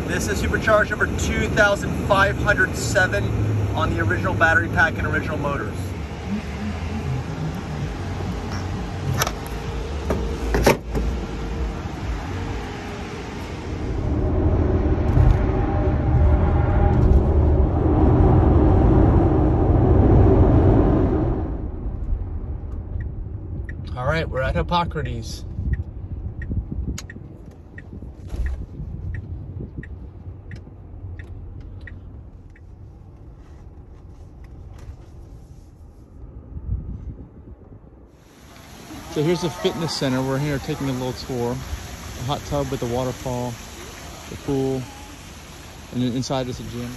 This is supercharged number 2507 on the original battery pack and original motors. All right, we're at Hippocrates. So here's the fitness center. We're here taking a little tour. A hot tub with a waterfall, the pool, and then inside is a gym.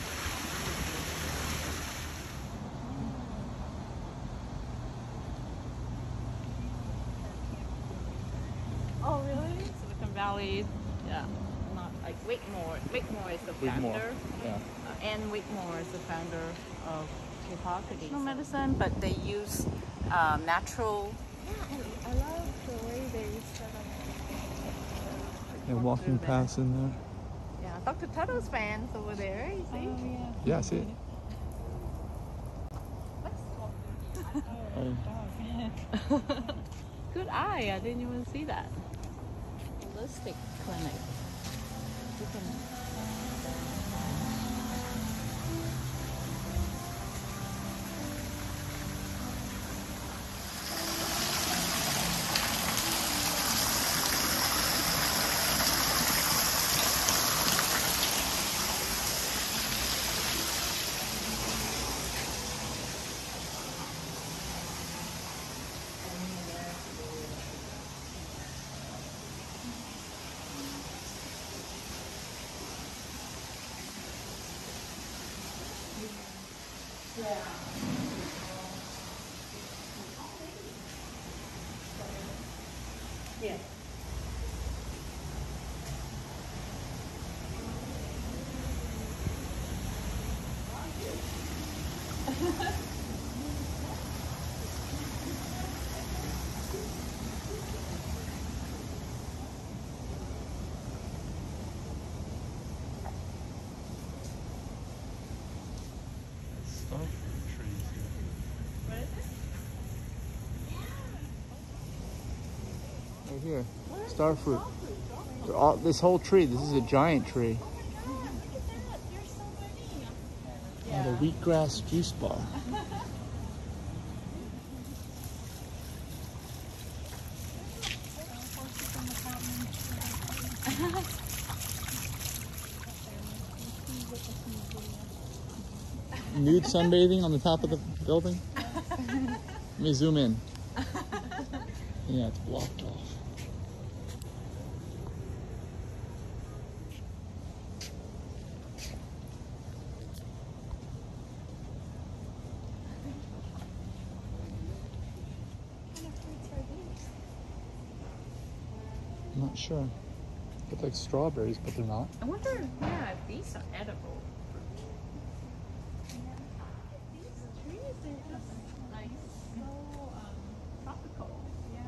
Oh, really? Silicon Valley, yeah, not like Whitmore. Whitmore is the founder. Yeah. And Whitmore is the founder of Hippocrates. No medicine, but they use natural. Yeah, I love the way they set up. And walking paths in there. Yeah, Dr. Tuttle's fans over there, you see? Oh, yeah. Yeah, I see it. Good eye, I didn't even see that. Holistic clinic. You can... Yeah. Right here, star fruit. This whole tree, this is a giant tree. And a wheatgrass juice bar. Nude sunbathing on the top of the building. Let me zoom in. Yeah, it's blocked off. I'm not sure. Look like strawberries, but they're not. I wonder, yeah, if these are edible. These trees are just like so tropical. Yeah.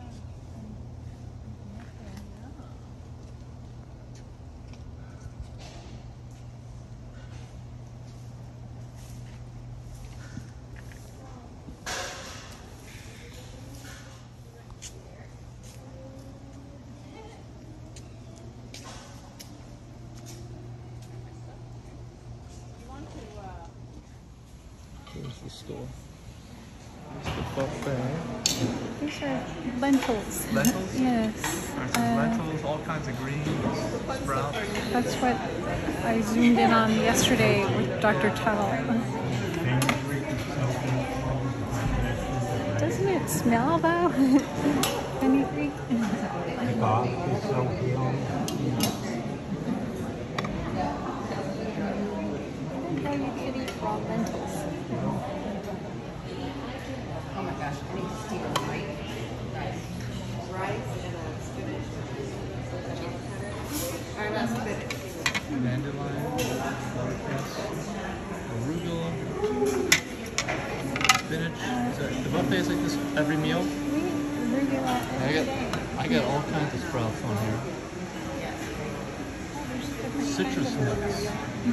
Here's the store. Here's the buffet. These are lentils. Lentils? Yes. Lentils, all kinds of greens, sprouts. That's what I zoomed in on yesterday with Dr. Tuttle. Doesn't it smell though? Anything? How you could eat raw lentils. Oh my gosh, I need to steam it, right? Rice and spinach. Or not spinach. Dandelion, watercress, arugula, spinach. The buffet is like this every meal. I get all kinds of sprouts on here. citrus nuts.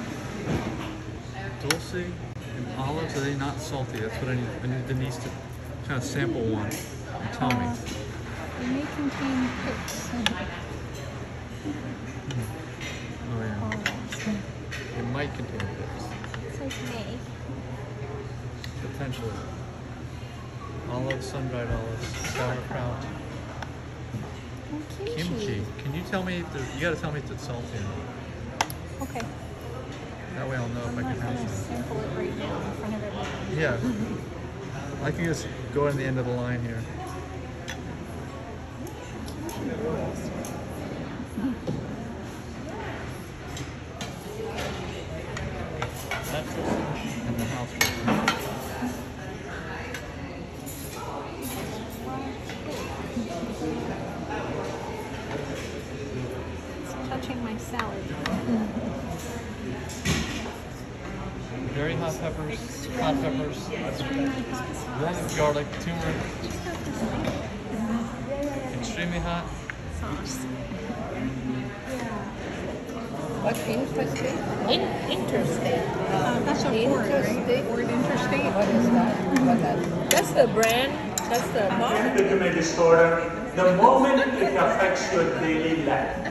Dulce and olives, are they not salty? That's what I need Denise to kind of sample one and tell me. They may contain pips and Oh yeah. olives. It might contain pips. It's like may. Potentially. Olives, sun-dried olives, sauerkraut, And kimchi. Can you tell me if you gotta tell me if it's salty or not. Okay. That way I'll know I'm if I not can going have to some. sample it right now in front of everyone. Yeah. I can just go in the end of the line here. That's in the house. It's touching my salad. Very hot peppers, warm garlic, turmeric, extremely hot. Sauce. What interesting? Interstate. That's a word, right? Word interstate. What is that? What that? That's the brand. That's the mark. Pigment disorder, the moment it affects your daily life.